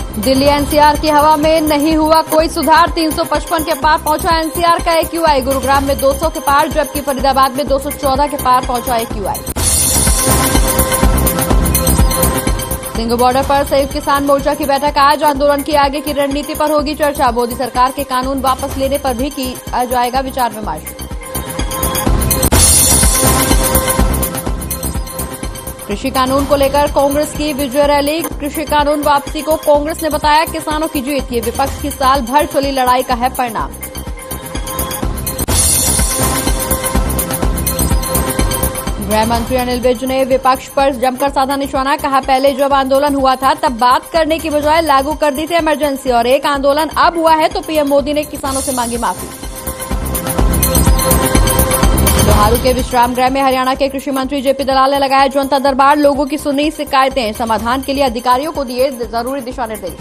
Delhi NCR की हवा में नहीं हुआ कोई सुधार, 355 के पार पहुंचा एनसीआर का एक्यूआई। गुरुग्राम में 200 के पार, जबकि फरीदाबाद में 214 के पार पहुंचा एक्यूआई। सिंघू बॉर्डर पर संयुक्त किसान मोर्चा की बैठक आज, आंदोलन की आगे की रणनीति पर होगी चर्चा। मोदी सरकार के कानून वापस लेने पर भी किया जाएगा विचार विमर्श। कृषि कानून को लेकर कांग्रेस की विजय रैली, कृषि कानून वापसी को कांग्रेस ने बताया किसानों की जीत। ये विपक्ष की साल भर चली लड़ाई का है परिणाम। गृह मंत्री अनिल विज ने विपक्ष पर जमकर साधा निशाना, कहा पहले जब आंदोलन हुआ था तब बात करने की बजाय लागू कर दी थी इमरजेंसी, और एक आंदोलन अब हुआ है तो पीएम मोदी ने किसानों से मांगी माफी। लोहारू के विश्राम गृह में हरियाणा के कृषि मंत्री जेपी दलाल ने लगाया जनता दरबार, लोगों की सुनी शिकायतें, समाधान के लिए अधिकारियों को दिए जरूरी दिशा निर्देश।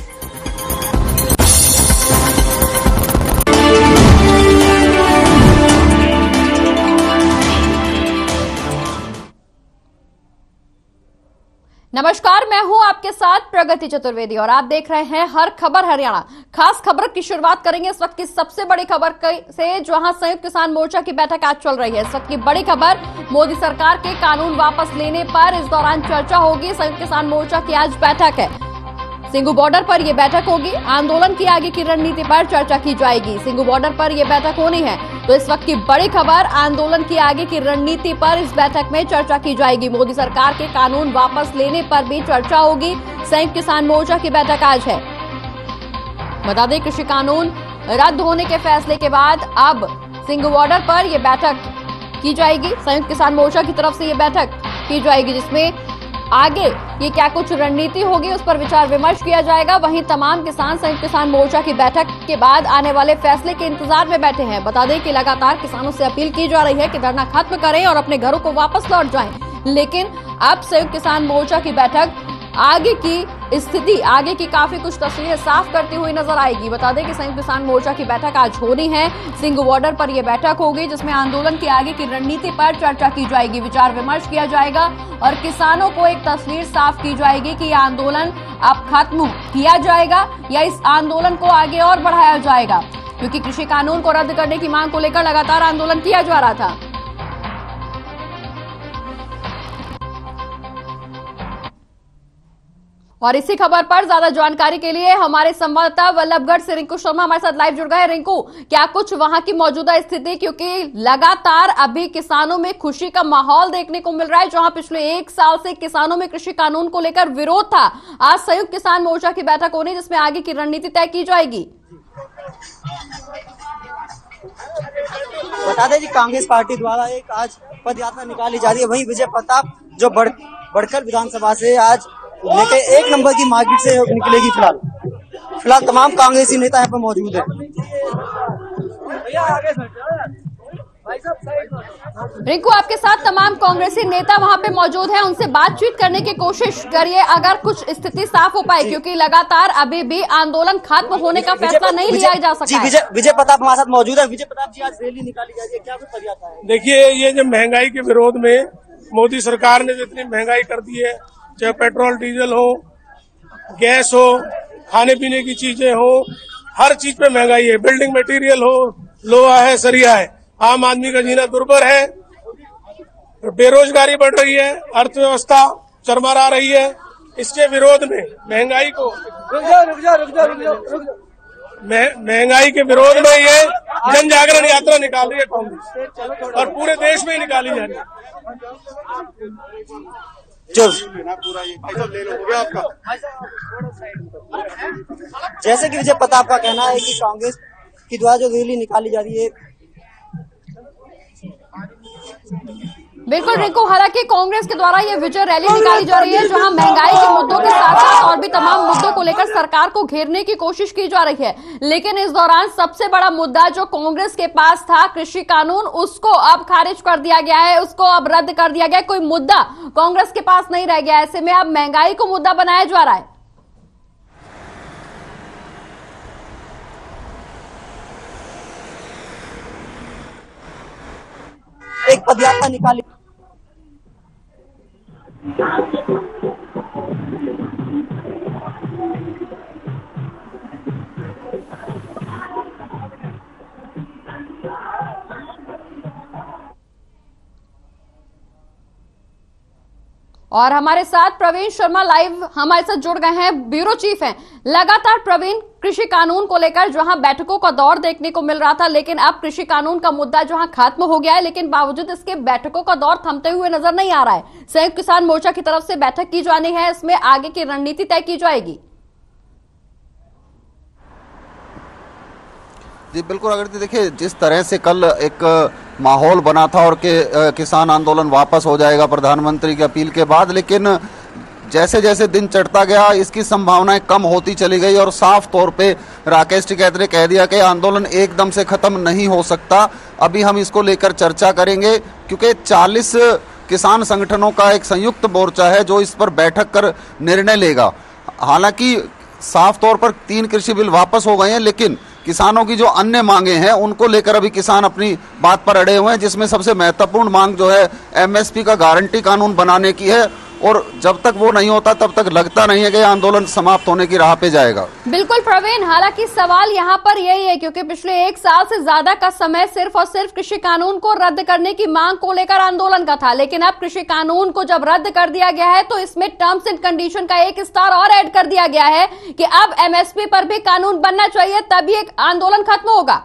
नमस्कार, मैं हूं आपके साथ प्रगति चतुर्वेदी और आप देख रहे हैं हर खबर हरियाणा। खास खबर की शुरुआत करेंगे इस वक्त की सबसे बड़ी खबर से, जहां संयुक्त किसान मोर्चा की बैठक आज चल रही है। इस वक्त की बड़ी खबर, मोदी सरकार के कानून वापस लेने पर इस दौरान चर्चा होगी। संयुक्त किसान मोर्चा की आज बैठक है, सिंघू बॉर्डर पर यह बैठक होगी। आंदोलन की आगे की रणनीति पर चर्चा की जाएगी। सिंघू बॉर्डर पर यह बैठक होनी है, तो इस वक्त की बड़ी खबर, आंदोलन की आगे की रणनीति पर इस बैठक में चर्चा की जाएगी। मोदी सरकार के कानून वापस लेने पर भी चर्चा होगी। संयुक्त किसान मोर्चा की बैठक आज है। बता दें, कृषि कानून रद्द होने के फैसले के बाद अब सिंघू बॉर्डर पर यह बैठक की जाएगी। संयुक्त किसान मोर्चा की तरफ से यह बैठक की जाएगी, जिसमें आगे ये क्या कुछ रणनीति होगी उस पर विचार विमर्श किया जाएगा। वहीं तमाम किसान संयुक्त किसान मोर्चा की बैठक के बाद आने वाले फैसले के इंतजार में बैठे हैं। बता दें कि लगातार किसानों से अपील की जा रही है कि धरना खत्म करें और अपने घरों को वापस लौट जाएं, लेकिन अब संयुक्त किसान मोर्चा की बैठक आगे की स्थिति, आगे की काफी कुछ तस्वीरें साफ करती हुई नजर आएगी। बता दें कि संयुक्त किसान मोर्चा की बैठक आज होनी है। सिंघू बॉर्डर पर यह बैठक होगी, जिसमें आंदोलन की आगे की रणनीति पर चर्चा की जाएगी, विचार विमर्श किया जाएगा और किसानों को एक तस्वीर साफ की जाएगी कि यह आंदोलन अब खत्म किया जाएगा या इस आंदोलन को आगे और बढ़ाया जाएगा, क्योंकि कृषि कानून को रद्द करने की मांग को लेकर लगातार आंदोलन किया जा रहा था। और इसी खबर पर ज्यादा जानकारी के लिए हमारे संवाददाता वल्लभगढ़ से रिंकू शर्मा हमारे साथ लाइव जुड़ गए। रिंकू, क्या कुछ वहां की मौजूदा स्थिति, क्योंकि लगातार अभी किसानों में खुशी का माहौल देखने को मिल रहा है, जहां पिछले 1 साल से किसानों में कृषि कानून को लेकर विरोध था। आज संयुक्त किसान मोर्चा की बैठक होनी, जिसमें आगे की रणनीति तय की जाएगी। बता दें कि कांग्रेस पार्टी द्वारा एक आज पद यात्रा निकाली जा रही है। वहीं विजय प्रताप जो बढ़कर विधानसभा से आज लेके 1 नंबर की मार्केट से निकलेगी। फिलहाल तमाम कांग्रेसी नेता यहाँ पर मौजूद है। रिंकू, आपके साथ तमाम कांग्रेसी नेता वहां पे मौजूद हैं, उनसे बातचीत करने की कोशिश करिए अगर कुछ स्थिति साफ हो पाए, क्योंकि लगातार अभी भी आंदोलन खत्म होने का फैसला नहीं लिया जा सका। विजय प्रताप हमारे साथ मौजूद है। विजय प्रताप जी, आज रैली निकाली जा रही है, क्या कुछ पद यात्रा है? देखिए, ये जो महंगाई के विरोध में मोदी सरकार ने जितनी महंगाई कर दी है, चाहे पेट्रोल डीजल हो, गैस हो, खाने पीने की चीजें हो, हर चीज पे महंगाई है। बिल्डिंग मटेरियल हो, लोहा है, सरिया है, आम आदमी का जीना दुर्भर है, बेरोजगारी बढ़ रही है, अर्थव्यवस्था चरमरा रही है। इसके विरोध में महंगाई को महंगाई के विरोध में ये जन जागरण यात्रा निकाल रही है कांग्रेस, और पूरे देश में ही निकाली जा रही है। जैसे कि विजय प्रताप का कहना है कि कांग्रेस की द्वारा जो रैली निकाली जा रही है, बिल्कुल रिंकू, हालांकि कांग्रेस के द्वारा ये विजय रैली निकाली जा रही है, जहां महंगाई के मुद्दों के साथ साथ और भी तमाम मुद्दों को लेकर सरकार को घेरने की कोशिश की जा रही है। लेकिन इस दौरान सबसे बड़ा मुद्दा जो कांग्रेस के पास था, कृषि कानून, उसको अब खारिज कर दिया गया है, उसको अब रद्द कर दिया गया है। कोई मुद्दा कांग्रेस के पास नहीं रह गया। ऐसे में अब महंगाई को मुद्दा बनाया जा रहा है। एक पदयात्रा निकाली। और हमारे साथ प्रवीण शर्मा लाइव हमारे साथ जुड़ गए हैं, ब्यूरो चीफ हैं। लगातार प्रवीण, कृषि कानून को लेकर जहां बैठकों का दौर देखने को मिल रहा था, लेकिन अब कृषि कानून का मुद्दा जहां खत्म हो गया है, लेकिन बावजूद इसके बैठकों का दौर थमते हुए नजर नहीं आ रहा है। संयुक्त किसान मोर्चा की तरफ से बैठक की जानी है, इसमें आगे की रणनीति तय की जाएगी। जी बिल्कुल, अगर देखिए जिस तरह से कल एक माहौल बना था और किसान आंदोलन वापस हो जाएगा प्रधानमंत्री की अपील के बाद, लेकिन जैसे जैसे दिन चढ़ता गया इसकी संभावनाएं कम होती चली गई और साफ तौर पे राकेश टिकैत ने कह दिया कि आंदोलन एकदम से खत्म नहीं हो सकता। अभी हम इसको लेकर चर्चा करेंगे क्योंकि 40 किसान संगठनों का एक संयुक्त मोर्चा है जो इस पर बैठक कर निर्णय लेगा। हालांकि साफ तौर पर 3 कृषि बिल वापस हो गए हैं, लेकिन किसानों की जो अन्य मांगे हैं उनको लेकर अभी किसान अपनी बात पर अड़े हुए हैं, जिसमें सबसे महत्वपूर्ण मांग जो है एमएसपी का गारंटी कानून बनाने की है। और जब तक वो नहीं होता तब तक लगता नहीं है कि आंदोलन समाप्त होने की राह पे जाएगा। बिल्कुल प्रवीण, हालांकि सवाल यहाँ पर यही है क्योंकि पिछले 1 साल से ज्यादा का समय सिर्फ और सिर्फ कृषि कानून को रद्द करने की मांग को लेकर आंदोलन का था, लेकिन अब कृषि कानून को जब रद्द कर दिया गया है तो इसमें टर्म्स एंड कंडीशन का एक स्टार और ऐड कर दिया गया है कि अब एमएसपी पर भी कानून बनना चाहिए, तभी एक आंदोलन खत्म होगा।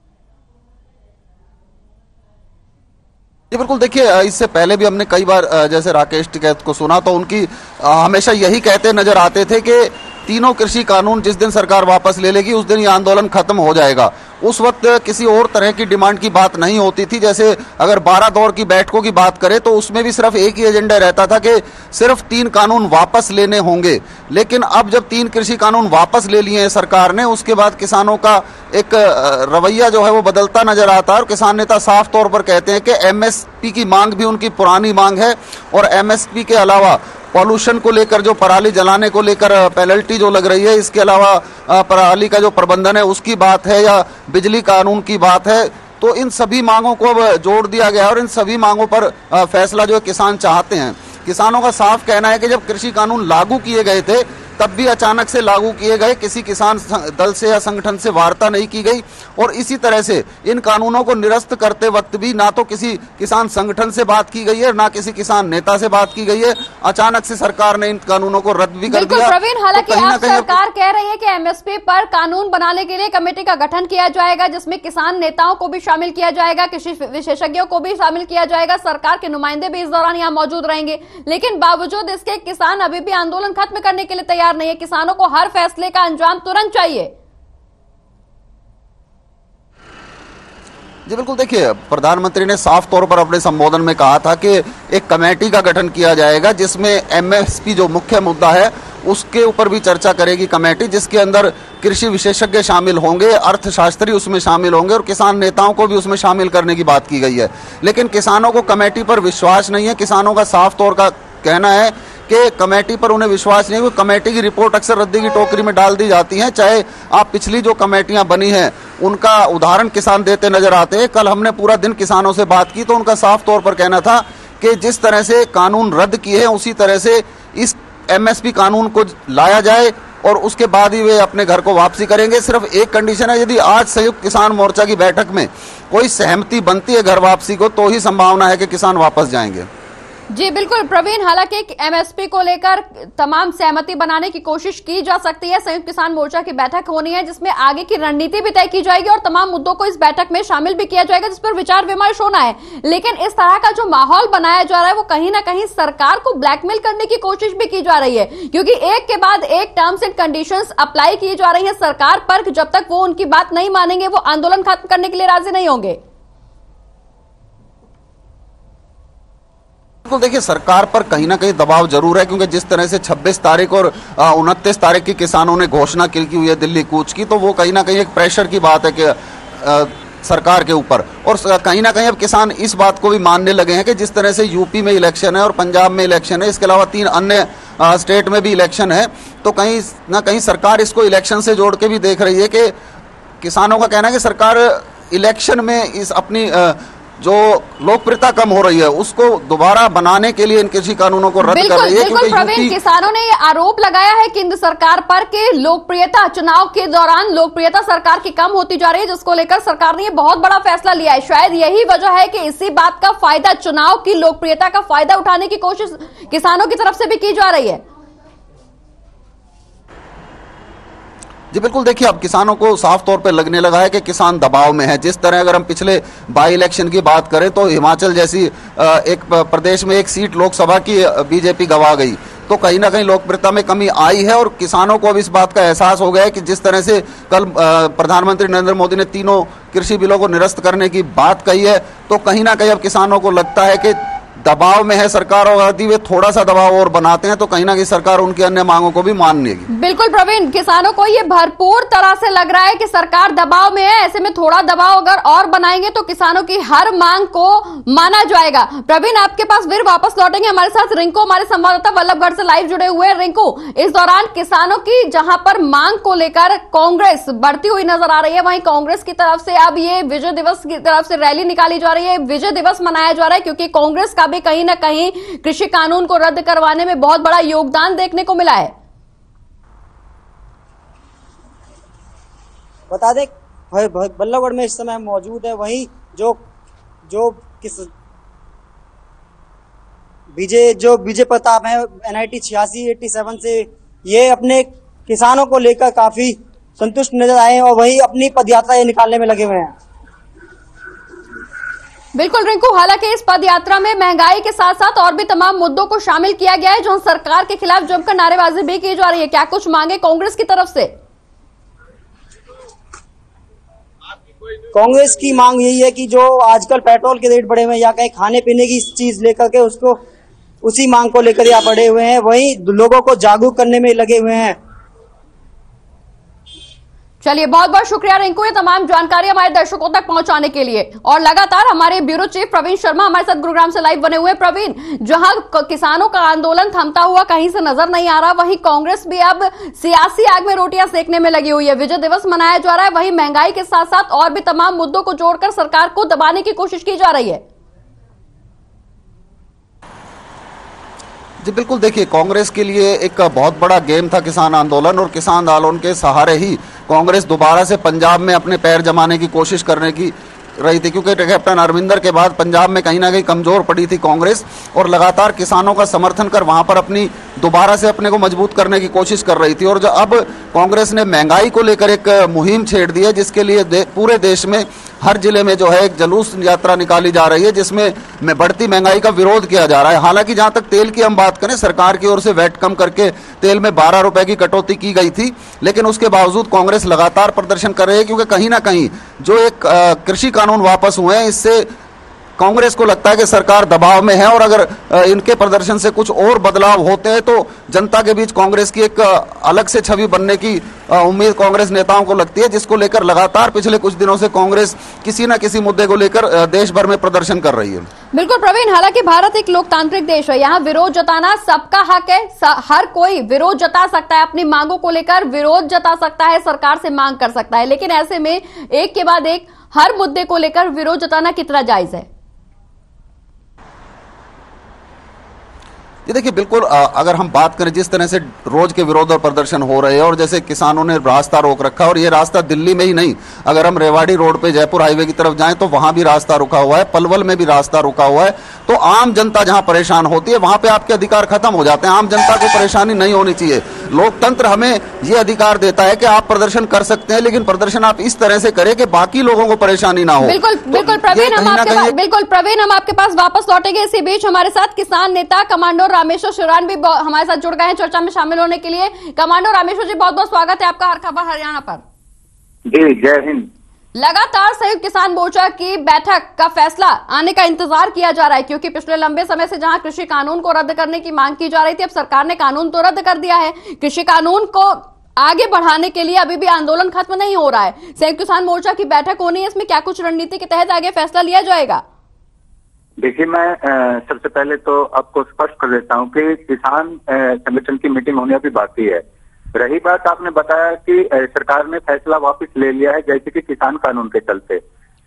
जी बिल्कुल, देखिए इससे पहले भी हमने कई बार जैसे राकेश टिकैत को सुना तो उनकी हमेशा यही कहते नजर आते थे कि तीनों कृषि कानून जिस दिन सरकार वापस ले लेगी उस दिन ये आंदोलन खत्म हो जाएगा। उस वक्त किसी और तरह की डिमांड की बात नहीं होती थी। जैसे अगर 12 दौर की बैठकों की बात करें तो उसमें भी सिर्फ एक ही एजेंडा रहता था कि सिर्फ 3 कानून वापस लेने होंगे। लेकिन अब जब 3 कृषि कानून वापस ले लिए हैं सरकार ने, उसके बाद किसानों का एक रवैया जो है वो बदलता नजर आता है और किसान नेता साफ तौर पर कहते हैं कि एमएसपी की मांग भी उनकी पुरानी मांग है और एमएसपी के अलावा पॉल्यूशन को लेकर जो पराली जलाने को लेकर पेनल्टी जो लग रही है, इसके अलावा पराली का जो प्रबंधन है उसकी बात है या बिजली कानून की बात है, तो इन सभी मांगों को अब जोड़ दिया गया है और इन सभी मांगों पर फैसला जो किसान चाहते हैं। किसानों का साफ कहना है कि जब कृषि कानून लागू किए गए थे तब भी अचानक से लागू किए गए, किसी किसान दल से या संगठन से वार्ता नहीं की गई और इसी तरह से इन कानूनों को निरस्त करते वक्त भी ना तो किसी किसान संगठन से बात की गई है ना किसी किसान नेता से बात की गई है। अचानक से सरकार ने इन कानूनों को रद्द भी कर दिया। प्रवीण, हालांकि अब सरकार कह रही है कि एमएसपी पर कानून बनाने के लिए कमेटी का गठन किया जाएगा जिसमें किसान नेताओं को भी शामिल किया जाएगा, कृषि विशेषज्ञों को भी शामिल किया जाएगा, सरकार के नुमाइंदे भी इस दौरान यहाँ मौजूद रहेंगे। लेकिन बावजूद इसके किसान अभी भी आंदोलन खत्म करने के लिए तैयार नहीं है। किसानों को हर फैसले का अंजाम तुरंत चाहिए। जी बिल्कुल, देखिए प्रधानमंत्री ने साफ तौर पर अपने संबोधन में कहा था कि एक कमेटी का गठन किया जाएगा जिसमें एमएसपी जो मुख्य मुद्दा है उसके ऊपर भी चर्चा करेगी कमेटी, जिसके अंदर कृषि विशेषज्ञ शामिल होंगे, अर्थशास्त्री उसमें शामिल होंगे और किसान नेताओं को भी उसमें शामिल करने की बात की गई है। लेकिन किसानों को कमेटी पर विश्वास नहीं है। किसानों का साफ तौर का कहना है कि कमेटी पर उन्हें विश्वास नहीं है। कमेटी की रिपोर्ट अक्सर रद्दी की टोकरी में डाल दी जाती है। चाहे आप पिछली जो कमेटियां बनी हैं उनका उदाहरण किसान देते नजर आते हैं। कल हमने पूरा दिन किसानों से बात की तो उनका साफ तौर पर कहना था कि जिस तरह से कानून रद्द किए हैं उसी तरह से इस एमएसपी कानून को लाया जाए और उसके बाद ही वे अपने घर को वापसी करेंगे। सिर्फ एक कंडीशन है, यदि आज संयुक्त किसान मोर्चा की बैठक में कोई सहमति बनती है घर वापसी को तो ही संभावना है कि किसान वापस जाएंगे। जी बिल्कुल प्रवीण, हालांकि एमएसपी को लेकर तमाम सहमति बनाने की कोशिश की जा सकती है। संयुक्त किसान मोर्चा की बैठक होनी है जिसमें आगे की रणनीति भी तय की जाएगी और तमाम मुद्दों को इस बैठक में शामिल भी किया जाएगा जिस पर विचार विमर्श होना है। लेकिन इस तरह का जो माहौल बनाया जा रहा है वो कहीं ना कहीं सरकार को ब्लैकमेल करने की कोशिश भी की जा रही है, क्योंकि एक के बाद एक टर्म्स एंड कंडीशंस अप्लाई की जा रही है सरकार पर। जब तक वो उनकी बात नहीं मानेंगे वो आंदोलन खत्म करने के लिए राजी नहीं होंगे। बिल्कुल, देखिए सरकार पर कहीं ना कहीं दबाव जरूर है, क्योंकि जिस तरह से 26 तारीख और 29 तारीख की किसानों ने घोषणा की हुई है दिल्ली कूच की, तो वो कहीं ना कहीं एक प्रेशर की बात है कि सरकार के ऊपर। और कहीं ना कहीं अब किसान इस बात को भी मानने लगे हैं कि जिस तरह से यूपी में इलेक्शन है और पंजाब में इलेक्शन है, इसके अलावा 3 अन्य स्टेट में भी इलेक्शन है, तो कहीं ना कहीं सरकार इसको इलेक्शन से जोड़ के भी देख रही है कि किसानों का कहना है कि सरकार इलेक्शन में इस अपनी जो लोकप्रियता कम हो रही है उसको दोबारा बनाने के लिए इन कृषि कानूनों को रद्द कर रही है। बिल्कुल प्रवीण, किसानों ने ये आरोप लगाया है केंद्र सरकार पर कि लोकप्रियता चुनाव के दौरान लोकप्रियता सरकार की कम होती जा रही है, जिसको लेकर सरकार ने ये बहुत बड़ा फैसला लिया है। शायद यही वजह है कि इसी बात का फायदा, चुनाव की लोकप्रियता का फायदा उठाने की कोशिश किसानों की तरफ से भी की जा रही है। जी बिल्कुल, देखिए अब किसानों को साफ तौर पे लगने लगा है कि किसान दबाव में है। जिस तरह अगर हम पिछले बाई इलेक्शन की बात करें तो हिमाचल जैसी एक प्रदेश में एक सीट लोकसभा की बीजेपी गंवा गई, तो कहीं ना कहीं लोकप्रियता में कमी आई है। और किसानों को अब इस बात का एहसास हो गया है कि जिस तरह से कल प्रधानमंत्री नरेंद्र मोदी ने तीनों कृषि बिलों को निरस्त करने की बात कही है, तो कहीं ना कहीं अब किसानों को लगता है कि दबाव में है सरकार, और यदि वे थोड़ा सा दबाव और बनाते हैं तो कहीं ना कहीं सरकार उनकी अन्य मांगों को भी मान लेगी। बिल्कुल प्रवीण, किसानों को ये भरपूर तरह से लग रहा है कि सरकार दबाव में है, ऐसे में थोड़ा दबाव अगर और बनाएंगे तो किसानों की हर मांग को माना जाएगा। प्रवीण, आपके पास फिर वापस लौटेंगे। हमारे साथ रिंकू, हमारे संवाददाता वल्लभगढ़ से लाइव जुड़े हुए हैं। रिंकू, इस दौरान किसानों की जहां पर मांग को लेकर कांग्रेस बढ़ती हुई नजर आ रही है, वहीं कांग्रेस की तरफ से अब ये विजय दिवस की तरफ से रैली निकाली जा रही है, विजय दिवस मनाया जा रहा है, क्योंकि कांग्रेस का भी कहीं ना कहीं कृषि कानून को रद्द करवाने में बहुत बड़ा योगदान देखने को मिला है। बता दें बल्लभगढ़ में इस समय मौजूद है, वहीं जो विजय प्रताप है NIT 86-87 से ये अपने किसानों को लेकर काफी संतुष्ट नजर आए और वहीं अपनी पदयात्रा निकालने में लगे हुए हैं। बिल्कुल रिंकू, हालांकि इस पदयात्रा में महंगाई के साथ साथ और भी तमाम मुद्दों को शामिल किया गया है, जो सरकार के खिलाफ जमकर नारेबाजी भी की जा रही है। क्या कुछ मांगे कांग्रेस की तरफ से? कांग्रेस की मांग यही है कि जो आजकल पेट्रोल के रेट बढ़े हुए हैं या कहीं खाने पीने की चीज लेकर के उसको उसी मांग को लेकर यहाँ बढ़े हुए हैं, वहीं लोगों को जागरूक करने में लगे हुए हैं। चलिए, बहुत बहुत शुक्रिया रिंकू, ये तमाम जानकारी हमारे दर्शकों तक पहुंचाने के लिए। और लगातार हमारे ब्यूरो चीफ प्रवीण शर्मा हमारे साथ गुरुग्राम से लाइव बने हुए। प्रवीण, जहां किसानों का आंदोलन थमता हुआ कहीं से नजर नहीं आ रहा, वहीं कांग्रेस भी अब सियासी आग में रोटियां सेकने में लगी हुई है। विजय दिवस मनाया जा रहा है, वहीं महंगाई के साथ साथ और भी तमाम मुद्दों को जोड़कर सरकार को दबाने की कोशिश की जा रही है। जी बिल्कुल, देखिए कांग्रेस के लिए एक बहुत बड़ा गेम था किसान आंदोलन, और किसान आंदोलन के सहारे ही कांग्रेस दोबारा से पंजाब में अपने पैर जमाने की कोशिश करने की रही थी, क्योंकि कैप्टन अमरिंदर के बाद पंजाब में कहीं ना कहीं कमजोर पड़ी थी कांग्रेस, और लगातार किसानों का समर्थन कर वहां पर अपनी दोबारा से अपने को मजबूत करने की कोशिश कर रही थी। और जो अब कांग्रेस ने महंगाई को लेकर एक मुहिम छेड़ दी है, जिसके लिए पूरे देश में हर जिले में जो है एक जुलूस यात्रा निकाली जा रही है, जिसमें बढ़ती महंगाई का विरोध किया जा रहा है। हालांकि जहां तक तेल की हम बात करें, सरकार की ओर से वैट कम करके तेल में 12 रुपए की कटौती की गई थी, लेकिन उसके बावजूद कांग्रेस लगातार प्रदर्शन कर रही है, क्योंकि कहीं ना कहीं जो एक कृषि कानून वापस हुए हैं, इससे कांग्रेस को लगता है कि सरकार दबाव में है, और अगर इनके प्रदर्शन से कुछ और बदलाव होते हैं तो जनता के बीच कांग्रेस की एक अलग से छवि बनने की उम्मीद कांग्रेस नेताओं को लगती है, जिसको लेकर लगातार पिछले कुछ दिनों से कांग्रेस किसी न किसी मुद्दे को लेकर देश भर में प्रदर्शन कर रही है। बिल्कुल प्रवीण, हालांकि भारत एक लोकतांत्रिक देश है, यहाँ विरोध जताना सबका हक है, हर कोई विरोध जता सकता है, अपनी मांगों को लेकर विरोध जता सकता है, सरकार से मांग कर सकता है, लेकिन ऐसे में एक के बाद एक हर मुद्दे को लेकर विरोध जताना कितना जायज है? ये देखिए बिल्कुल, अगर हम बात करें जिस तरह से रोज के विरोध और प्रदर्शन हो रहे हैं, और जैसे किसानों ने रास्ता रोक रखा, और ये रास्ता दिल्ली में ही नहीं, अगर हम रेवाड़ी रोड पे जयपुर हाईवे की तरफ जाएं तो वहां भी रास्ता रुका हुआ है, पलवल में भी रास्ता रुका हुआ है। तो आम जनता जहां परेशान होती है वहां पे आपके अधिकार खत्म हो जाते हैं। आम जनता को परेशानी नहीं होनी चाहिए। लोकतंत्र हमें ये अधिकार देता है कि आप प्रदर्शन कर सकते हैं, लेकिन प्रदर्शन आप इस तरह से करें कि बाकी लोगों को परेशानी ना हो। बिल्कुल प्रवीण, हम आपके पास वापस लौटेंगे। इसी बीच हमारे साथ किसान नेता कमांडो रामेश्वर शिवरान भी हमारे साथ जुड़ गए हैं चर्चा में शामिल होने के लिए। कमांडो रामेश्वर जी, बहुत बहुत स्वागत है आपका हर खबर हरियाणा पर। जी जय हिंद। लगातार संयुक्त किसान मोर्चा की बैठक का फैसला आने का इंतजार किया जा रहा है, क्योंकि पिछले लंबे समय से जहां कृषि कानून को रद्द करने की मांग की जा रही थी, अब सरकार ने कानून तो रद्द कर दिया है। कृषि कानून को आगे बढ़ाने के लिए अभी भी आंदोलन खत्म नहीं हो रहा है। संयुक्त किसान मोर्चा की बैठक होनी है, इसमें क्या कुछ रणनीति के तहत आगे फैसला लिया जाएगा? देखिए, मैं सबसे पहले तो आपको स्पष्ट कर देता हूं कि किसान संगठन की मीटिंग होने अभी बाकी है। रही बात, आपने बताया कि सरकार ने फैसला वापस ले लिया है, जैसे कि किसान कानून के चलते,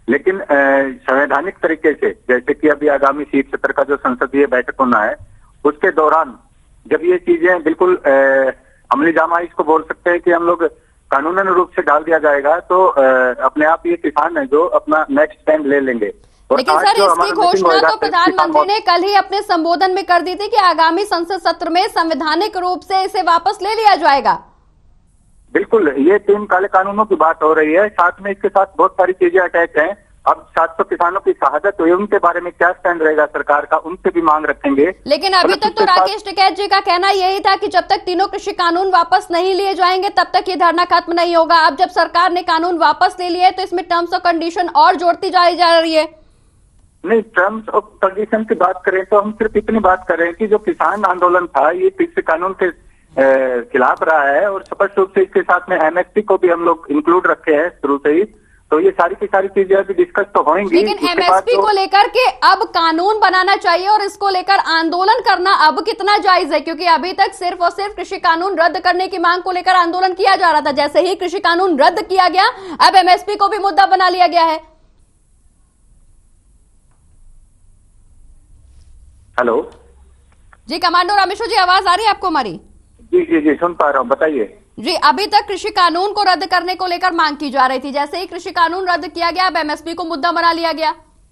लेकिन संवैधानिक तरीके से, जैसे कि अभी आगामी शीत सत्र का जो संसदीय बैठक होना है उसके दौरान जब ये चीजें बिल्कुल अमली जामा इसको बोल सकते हैं कि हम लोग कानूनन रूप से डाल दिया जाएगा, तो अपने आप ये किसान है जो अपना नेक्स्ट स्टैंड ले लेंगे। लेकिन सर, इसकी घोषणा तो प्रधानमंत्री ने कल ही अपने संबोधन में कर दी थी कि आगामी संसद सत्र में संवैधानिक रूप से इसे वापस ले लिया जाएगा। बिल्कुल, ये 3 काले कानूनों की बात हो रही है, साथ में इसके साथ बहुत सारी चीजें अटैच हैं। अब 700 किसानों की शहादत हुई, उनके बारे में क्या स्टैंड रहेगा सरकार का, उनसे भी मांग रखेंगे। लेकिन अभी तक तो राकेश टिकैत जी का कहना यही था कि जब तक तीनों कृषि कानून वापस नहीं लिए जाएंगे तब तक ये धरना खत्म नहीं होगा। अब जब सरकार ने कानून वापस ले लिया है तो इसमें टर्म्स और कंडीशन और जोड़ती जाई जा रही है। नहीं, टर्म्स और कंडीशन की बात करें तो हम सिर्फ इतनी बात कर रहे हैं कि जो किसान आंदोलन था ये कृषि कानून के खिलाफ रहा है, और स्पष्ट रूप से इसके साथ में एमएसपी को भी हम लोग इंक्लूड रखे हैं शुरू से ही। तो ये सारी की सारी चीजें अभी डिस्कस तो होंगी। लेकिन एमएसपी को लेकर के अब कानून बनाना चाहिए और इसको लेकर आंदोलन करना अब कितना जायज है, क्योंकि अभी तक सिर्फ और सिर्फ कृषि कानून रद्द करने की मांग को लेकर आंदोलन किया जा रहा था। जैसे ही कृषि कानून रद्द किया गया अब एमएसपी को भी मुद्दा बना लिया गया है। हेलो जी कमांडो रामेश्वर जी, आवाज आ रही है आपको हमारी? जी सुन पा रहा हूँ, बताइए। जी, अभी तक कृषि कानून को रद्द करने को लेकर मांग की जा रही थी, जैसे ही कृषि कानून रद्द किया गया अब एमएसपी को मुद्दा बना लिया गया।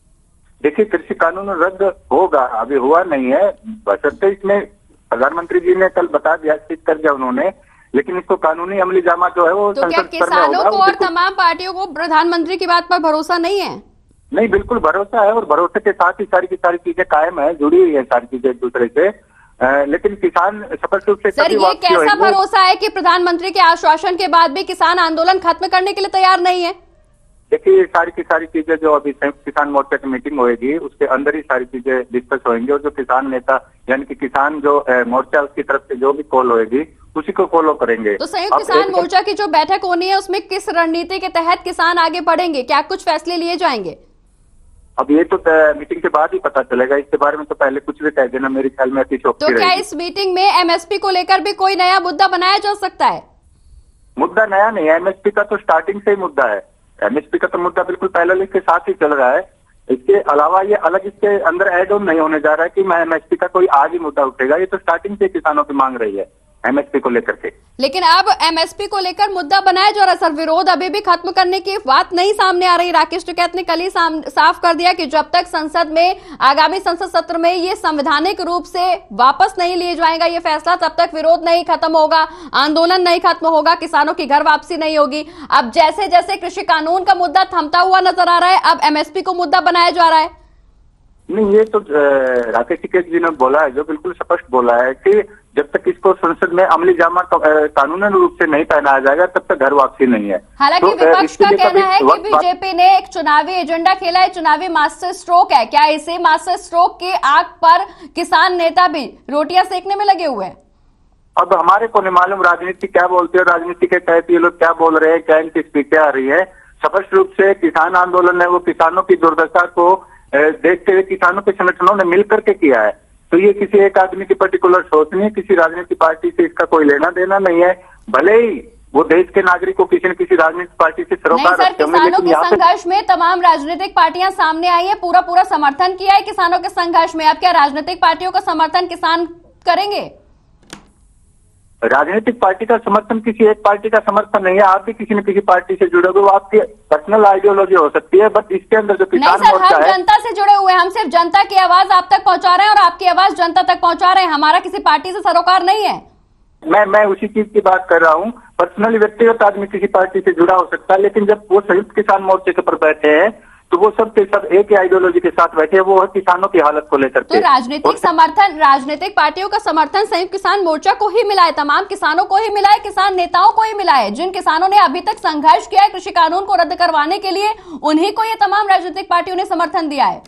देखिए, कृषि कानून रद्द होगा, अभी हुआ नहीं है, बशर्ते इसमें प्रधानमंत्री जी ने कल बता दिया, ठीक कर दिया उन्होंने, लेकिन इसको कानूनी अमली जामा जो है वो तो क्या किसानों को और तमाम पार्टियों को प्रधानमंत्री की बात पर भरोसा नहीं है? नहीं, बिल्कुल भरोसा है, और भरोसे के साथ ही सारी की सारी चीजें कायम है, जुड़ी हुई है सारी चीजें एक दूसरे से। लेकिन किसान स्पष्ट रूप से सर, ये कैसा भरोसा है कि प्रधानमंत्री के आश्वासन के बाद भी किसान आंदोलन खत्म करने के लिए तैयार नहीं है? देखिए, सारी की सारी चीजें जो अभी संयुक्त किसान मोर्चा की मीटिंग होगी उसके अंदर ही सारी चीजें डिस्कस होंगी, और जो किसान नेता यानी कि किसान जो मोर्चा उसकी तरफ से जो भी कॉल होगी उसी को फॉलो करेंगे। तो संयुक्त किसान मोर्चा की जो बैठक होनी है उसमें किस रणनीति के तहत किसान आगे बढ़ेंगे, क्या कुछ फैसले लिए जाएंगे? अब ये तो मीटिंग के बाद ही पता चलेगा, इसके बारे में तो पहले कुछ भी कह देना मेरे ख्याल में अतिशयोक्ति रहेगी। तो क्या इस मीटिंग में एमएसपी को लेकर भी कोई नया मुद्दा बनाया जा सकता है? मुद्दा नया नहीं है, एमएसपी का तो स्टार्टिंग से ही मुद्दा है। एमएसपी का तो मुद्दा बिल्कुल पहले के साथ ही चल रहा है। इसके अलावा ये अलग इसके अंदर एड ऑन नहीं होने जा रहा है कि मैं एमएसपी का कोई आज ही मुद्दा उठेगा, ये तो स्टार्टिंग से किसानों की मांग रही है एमएसपी को लेकर के। लेकिन अब एमएसपी को लेकर मुद्दा बनाया जा रहा है, सर विरोध अभी भी खत्म करने की बात नहीं सामने आ रही। राकेश टिकैत ने कल ही साफ कर दिया कि जब तक संसद में आगामी संसद सत्र में ये संवैधानिक रूप से वापस नहीं लिए जाएगा ये फैसला, तब तक विरोध नहीं खत्म होगा, आंदोलन नहीं खत्म होगा, किसानों की घर वापसी नहीं होगी। अब जैसे जैसे कृषि कानून का मुद्दा थमता हुआ नजर आ रहा है अब एमएसपी को मुद्दा बनाया जा रहा है। नहीं, ये तो राकेश टिकैत जी ने बोला है, जो बिल्कुल स्पष्ट बोला है कि जब तक इसको संसद में अमली जामा कानूनन रूप से नहीं पहनाया जाएगा तब तक घर वापसी नहीं है। हालांकि तो विपक्ष का कहना है कि बीजेपी ने एक चुनावी एजेंडा खेला है, चुनावी मास्टर स्ट्रोक है। क्या इसी मास्टर स्ट्रोक के आग पर किसान नेता भी रोटियां सेकने में लगे हुए हैं? अब हमारे को नहीं मालूम राजनीति क्या बोलती है, राजनीति के तहत ये लोग क्या बोल रहे हैं, क्या इनकी स्पीचें आ रही है। स्पष्ट रूप से किसान आंदोलन है वो किसानों की दुर्दशा को देखते हुए किसानों के संगठनों ने मिलकर के किया है। तो ये किसी एक आदमी की पर्टिकुलर सोच नहीं है, किसी राजनीतिक पार्टी से इसका कोई लेना देना नहीं है। भले ही वो देश के नागरिक को किसी न किसी राजनीतिक पार्टी से सरोकार रखते होंगे, किसानों के संघर्ष में तमाम राजनीतिक पार्टियां सामने आई है, पूरा समर्थन किया है किसानों के संघर्ष में। अब क्या राजनीतिक पार्टियों का समर्थन किसान करेंगे? राजनीतिक पार्टी का समर्थन किसी एक पार्टी का समर्थन नहीं है। आप भी किसी न किसी पार्टी से जुड़े हुए, वो आपकी पर्सनल आइडियोलॉजी हो सकती है, बट इसके अंदर जो किसान मोर्चा है, हम जनता से जुड़े हुए हैं, हम सिर्फ जनता की आवाज आप तक पहुंचा रहे हैं और आपकी आवाज जनता तक पहुंचा रहे हैं, हमारा किसी पार्टी से सरोकार नहीं है। मैं उसी चीज की बात कर रहा हूँ। पर्सनली व्यक्तिगत आदमी किसी पार्टी से जुड़ा हो सकता है, लेकिन जब वो संयुक्त किसान मोर्चे के ऊपर बैठे हैं तो वो सब के सब एक ही आइडियोलॉजी के साथ बैठे हैं, वो है किसानों की हालत को लेकर। तो राजनीतिक समर्थन, राजनीतिक पार्टियों का समर्थन संयुक्त किसान मोर्चा को ही मिला है, तमाम किसानों को ही मिला है, किसान नेताओं को ही मिला है। जिन किसानों ने अभी तक संघर्ष किया है कृषि कानून को रद्द करवाने के लिए, उन्हीं को ये तमाम राजनीतिक पार्टियों ने समर्थन दिया है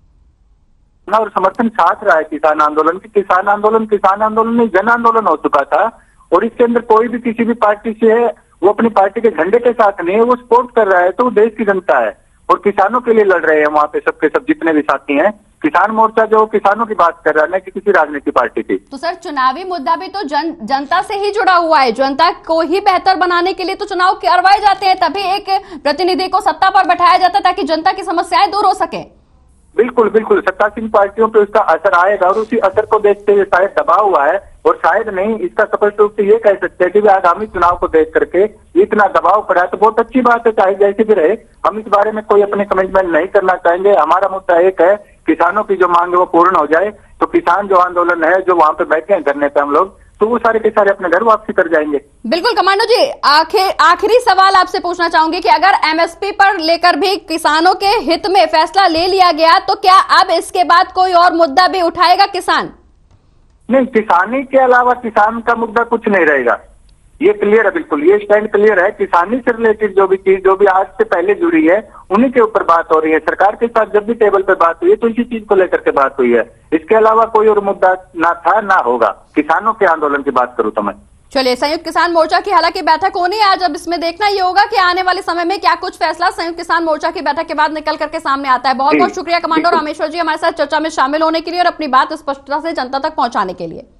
और समर्थन साथ रहा है किसान आंदोलन की। किसान आंदोलन नहीं, जन आंदोलन हो चुका था, और इसके अंदर कोई भी किसी भी पार्टी से है वो अपनी पार्टी के झंडे के साथ नहीं है, वो सपोर्ट कर रहा है, तो वो देश की जनता है, और किसानों के लिए लड़ रहे हैं वहाँ पे सबके सब जितने भी साथी हैं। किसान मोर्चा जो किसानों की बात कर रहा है ना कि किसी राजनीतिक पार्टी की। तो सर चुनावी मुद्दा भी तो जनता से ही जुड़ा हुआ है, जनता को ही बेहतर बनाने के लिए तो चुनाव करवाए जाते हैं, तभी एक प्रतिनिधि को सत्ता पर बैठाया जाता है ताकि जनता की समस्याएं दूर हो सके। बिल्कुल बिल्कुल, सत्तासीन पार्टियों पे उसका असर आएगा और उसी असर को देखते हुए शायद दबा हुआ है, और शायद नहीं, इसका स्पष्ट रूप से ये कह सकते हैं कि आगामी चुनाव को देख करके इतना दबाव पड़ा है। तो बहुत अच्छी बात है, चाहे जैसे भी रहे, हम इस बारे में कोई अपने कमिटमेंट नहीं करना चाहेंगे। हमारा मुद्दा एक है, किसानों की जो मांग है वो पूर्ण हो जाए, तो किसान जो आंदोलन है जो वहां पे बैठे हैं धरने पे हम लोग, तो वो सारे के सारे अपने घर वापसी कर जाएंगे। बिल्कुल कमांडो जी, आखिरी सवाल आपसे पूछना चाहूंगी कि अगर एमएसपी पर लेकर भी किसानों के हित में फैसला ले लिया गया तो क्या अब इसके बाद कोई और मुद्दा भी उठाएगा किसान? नहीं, किसानी के अलावा किसान का मुद्दा कुछ नहीं रहेगा, ये क्लियर है, बिल्कुल ये स्टैंड क्लियर है। किसानी से रिलेटेड जो भी चीज जो भी आज से पहले जुड़ी है उन्हीं के ऊपर बात हो रही है। सरकार के साथ जब भी टेबल पे बात हुई है तो इसी चीज को लेकर के बात हुई है, इसके अलावा कोई और मुद्दा ना था ना होगा। किसानों के आंदोलन की बात करूं तो मैं, चलिए, संयुक्त किसान मोर्चा की हालांकि बैठक होनी है आज, अब इसमें देखना ये होगा कि आने वाले समय में क्या कुछ फैसला संयुक्त किसान मोर्चा की बैठक के बाद निकल करके सामने आता है। बहुत बहुत शुक्रिया कमांडो रामेश्वर जी हमारे साथ चर्चा में शामिल होने के लिए और अपनी बात स्पष्टता से जनता तक पहुंचाने के लिए।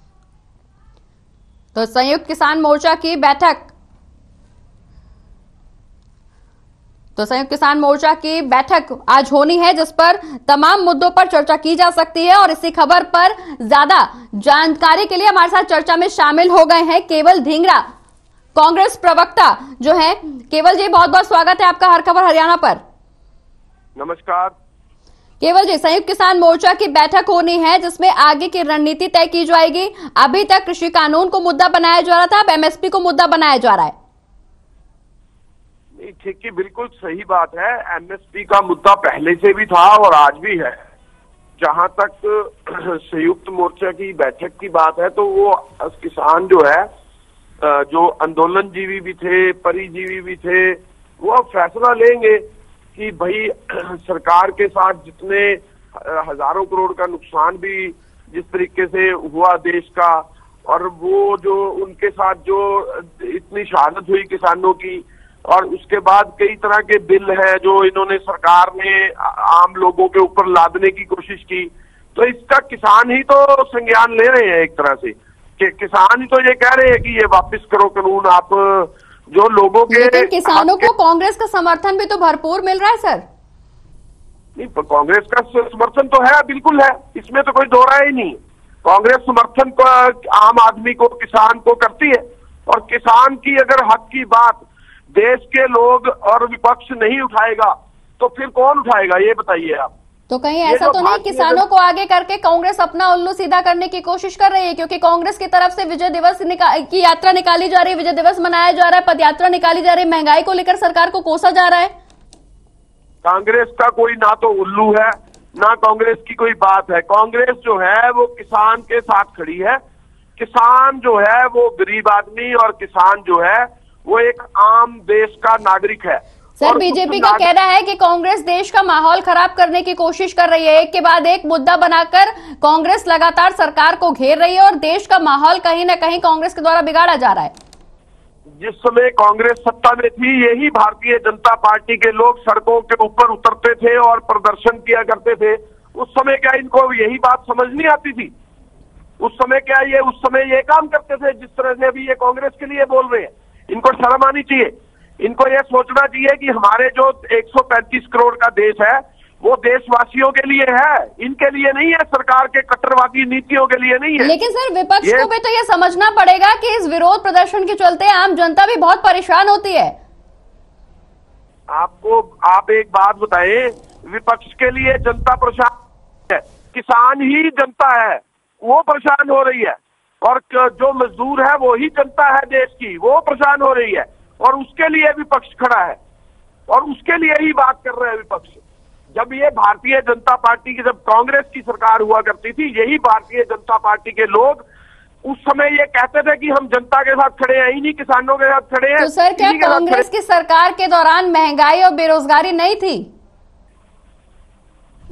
तो संयुक्त किसान मोर्चा की बैठक आज होनी है जिस पर तमाम मुद्दों पर चर्चा की जा सकती है, और इसी खबर पर ज्यादा जानकारी के लिए हमारे साथ चर्चा में शामिल हो गए हैं केवल ढींगरा, कांग्रेस प्रवक्ता जो है। केवल जी, बहुत बहुत स्वागत है आपका हर खबर हरियाणा पर। नमस्कार केवल जी, संयुक्त किसान मोर्चा की बैठक होनी है जिसमें आगे की रणनीति तय की जाएगी। अभी तक कृषि कानून को मुद्दा बनाया जा रहा था, अब एमएसपी को मुद्दा बनाया जा रहा है। ठीक है, बिल्कुल सही बात है। एमएसपी का मुद्दा पहले से भी था और आज भी है। जहां तक संयुक्त मोर्चा की बैठक की बात है तो वो किसान जो है, जो आंदोलनजीवी भी थे, परिजीवी भी थे, वो अब फैसला लेंगे कि भाई सरकार के साथ जितने हजारों करोड़ का नुकसान भी जिस तरीके से हुआ देश का, और वो जो उनके साथ जो इतनी शहादत हुई किसानों की, और उसके बाद कई तरह के बिल हैं जो इन्होंने सरकार ने आम लोगों के ऊपर लादने की कोशिश की, तो इसका किसान ही तो संज्ञान ले रहे हैं एक तरह से, कि किसान ही तो ये कह रहे हैं कि ये वापस करो कानून आप, जो लोगों के। लेकिन किसानों को कांग्रेस का समर्थन भी तो भरपूर मिल रहा है सर। नहीं, कांग्रेस का समर्थन तो है, बिल्कुल है, इसमें तो कोई दो राय ही नहीं। कांग्रेस समर्थन को आम आदमी को, किसान को करती है, और किसान की अगर हक की बात देश के लोग और विपक्ष नहीं उठाएगा तो फिर कौन उठाएगा, ये बताइए आप। तो कहीं ऐसा तो नहीं किसानों को आगे करके कांग्रेस अपना उल्लू सीधा करने की कोशिश कर रही है? क्योंकि कांग्रेस की तरफ से विजय दिवस की यात्रा निकाली जा रही है, विजय दिवस मनाया जा रहा है, पदयात्रा निकाली जा रही है, महंगाई को लेकर सरकार को कोसा जा रहा है। कांग्रेस का कोई ना तो उल्लू है ना कांग्रेस की कोई बात है। कांग्रेस जो है वो किसान के साथ खड़ी है। किसान जो है वो गरीब आदमी, और किसान जो है वो एक आम देश का नागरिक है। सर, बीजेपी का कहना है कि कांग्रेस देश का माहौल खराब करने की कोशिश कर रही है, एक के बाद एक मुद्दा बनाकर कांग्रेस लगातार सरकार को घेर रही है और देश का माहौल कहीं ना कहीं कांग्रेस के द्वारा बिगाड़ा जा रहा है। जिस समय कांग्रेस सत्ता में थी, यही भारतीय जनता पार्टी के लोग सड़कों के ऊपर उतरते थे और प्रदर्शन किया करते थे। उस समय क्या इनको यही बात समझ नहीं आती थी? उस समय क्या ये उस समय ये काम करते थे जिस तरह से अभी ये कांग्रेस के लिए बोल रहे हैं? इनको शर्म आनी चाहिए। इनको ये सोचना चाहिए कि हमारे जो 135 करोड़ का देश है वो देशवासियों के लिए है, इनके लिए नहीं है, सरकार के कट्टरवादी नीतियों के लिए नहीं है। लेकिन सर, विपक्ष को भी तो ये समझना पड़ेगा कि इस विरोध प्रदर्शन के चलते आम जनता भी बहुत परेशान होती है। आप एक बात बताएं, विपक्ष के लिए जनता परेशान है, किसान ही जनता है, वो परेशान हो रही है, और जो मजदूर है वो ही जनता है देश की, वो परेशान हो रही है, और उसके लिए विपक्ष खड़ा है, और उसके लिए ही बात कर रहे हैं विपक्ष। जब ये भारतीय जनता पार्टी की, जब कांग्रेस की सरकार हुआ करती थी, यही भारतीय जनता पार्टी के लोग उस समय ये कहते थे कि हम जनता के साथ खड़े हैं, इन्हीं किसानों के साथ खड़े हैं। तो सर, क्या कांग्रेस की सरकार के दौरान महंगाई और बेरोजगारी नहीं थी?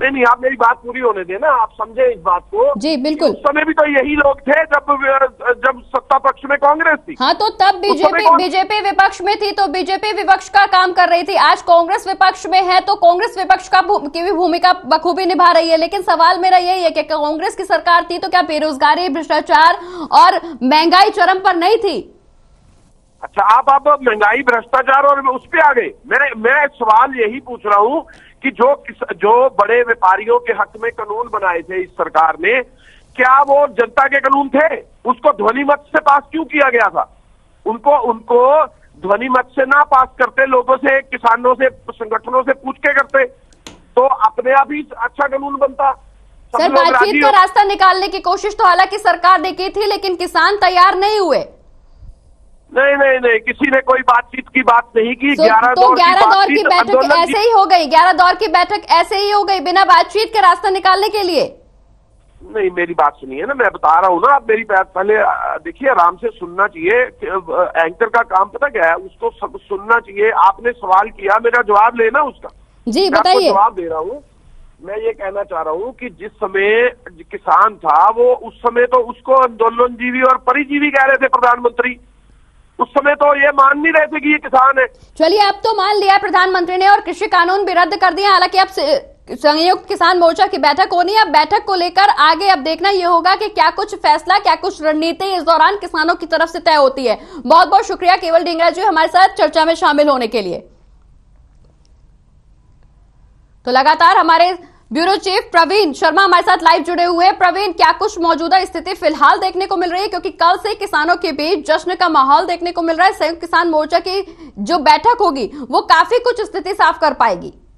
नहीं, आप मेरी बात पूरी होने देना, आप समझे इस बात को। जी बिल्कुल। उस समय भी तो यही लोग थे जब सत्ता पक्ष में कांग्रेस थी। हाँ, तो तब बीजेपी विपक्ष में थी, तो बीजेपी विपक्ष का काम कर रही थी। आज कांग्रेस विपक्ष में है तो कांग्रेस विपक्ष की भी भूमिका बखूबी निभा रही है। लेकिन सवाल मेरा यही है कि कांग्रेस की सरकार थी तो क्या बेरोजगारी, भ्रष्टाचार और महंगाई चरम पर नहीं थी? अच्छा, आप महंगाई, भ्रष्टाचार और उस पे आ गए। मैं सवाल यही पूछ रहा हूं कि जो बड़े व्यापारियों के हक में कानून बनाए थे इस सरकार ने, क्या वो जनता के कानून थे? उसको ध्वनि मत से पास क्यों किया गया था? उनको ध्वनि मत से ना पास करते, लोगों से, किसानों से, संगठनों से पूछ के करते तो अपने आप ही अच्छा कानून बनता। सर, बातचीत का रास्ता निकालने की कोशिश तो हालांकि सरकार ने की थी, लेकिन किसान तैयार नहीं हुए। नहीं, किसी ने कोई बातचीत की बात नहीं की। 11 दौर की बैठक ऐसे ही हो गई, 11 दौर की बैठक ऐसे ही हो गई बिना बातचीत के रास्ता निकालने के लिए। नहीं, मेरी बात सुनिए ना, मैं बता रहा हूँ ना, आप मेरी बात पहले देखिए, आराम से सुनना चाहिए। एंकर का काम पता क्या है, उसको सब सुनना चाहिए। आपने सवाल किया, मेरा जवाब लेना उसका। जी बताइए। जवाब दे रहा हूँ। मैं ये कहना चाह रहा हूँ कि जिस समय किसान था, वो उस समय तो उसको आंदोलनजीवी और परिजीवी कह रहे थे प्रधानमंत्री। उस समय तो ये मान नहीं रहे थे कि ये किसान है। चलिए, अब तो मान लिया प्रधानमंत्री ने और कृषि कानून भी रद्द कर दिया। हालांकि अब संयुक्त किसान मोर्चा की बैठक होनी है। अब बैठक को लेकर आगे अब देखना ये होगा कि क्या कुछ फैसला, क्या कुछ रणनीति इस दौरान किसानों की तरफ से तय होती है। बहुत बहुत शुक्रिया केवल ढींगरा जी हमारे साथ चर्चा में शामिल होने के लिए। तो लगातार हमारे ब्यूरो चीफ प्रवीण शर्मा हमारे साथ लाइव जुड़े हुए हैं। प्रवीण, क्या कुछ मौजूदा स्थिति फिलहाल देखने को मिल रही है, क्योंकि कल से किसानों के बीच जश्न का माहौल देखने को मिल रहा है। संयुक्त किसान मोर्चा की जो बैठक होगी वो काफी कुछ स्थिति साफ कर पाएगी।